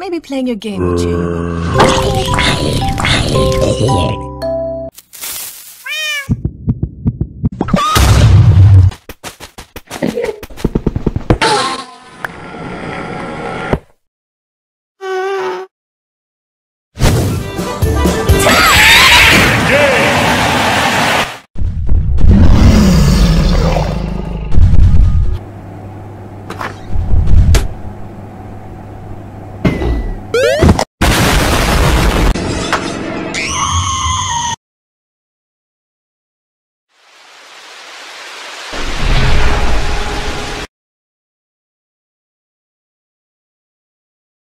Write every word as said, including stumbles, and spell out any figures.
Maybe playing a game will cheer you up.